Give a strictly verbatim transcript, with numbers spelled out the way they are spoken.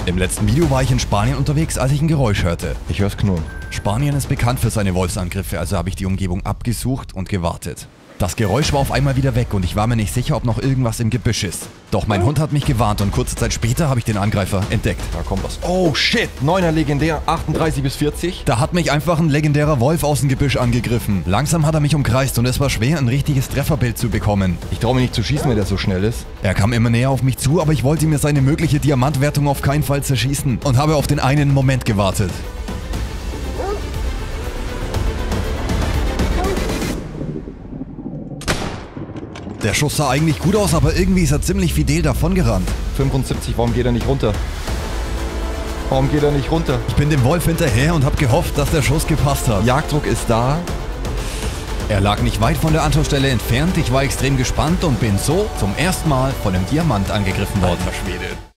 Im letzten Video war ich in Spanien unterwegs, als ich ein Geräusch hörte. Ich hör's knurren. Spanien ist bekannt für seine Wolfsangriffe, also habe ich die Umgebung abgesucht und gewartet. Das Geräusch war auf einmal wieder weg und ich war mir nicht sicher, ob noch irgendwas im Gebüsch ist. Doch mein Hund hat mich gewarnt und kurze Zeit später habe ich den Angreifer entdeckt. Da kommt was. Oh shit, neuner legendär, achtunddreißig bis vierzig. Da hat mich einfach ein legendärer Wolf aus dem Gebüsch angegriffen. Langsam hat er mich umkreist und es war schwer, ein richtiges Trefferbild zu bekommen. Ich traue mir nicht zu schießen, wenn der so schnell ist. Er kam immer näher auf mich zu, aber ich wollte mir seine mögliche Diamantwertung auf keinen Fall zerschießen und habe auf den einen Moment gewartet. Der Schuss sah eigentlich gut aus, aber irgendwie ist er ziemlich fidel davongerannt. fünfundsiebzig, warum geht er nicht runter? Warum geht er nicht runter? Ich bin dem Wolf hinterher und habe gehofft, dass der Schuss gepasst hat. Jagddruck ist da. Er lag nicht weit von der Anschlussstelle entfernt, ich war extrem gespannt und bin so zum ersten Mal von einem Diamant angegriffen worden. Alter Schwede.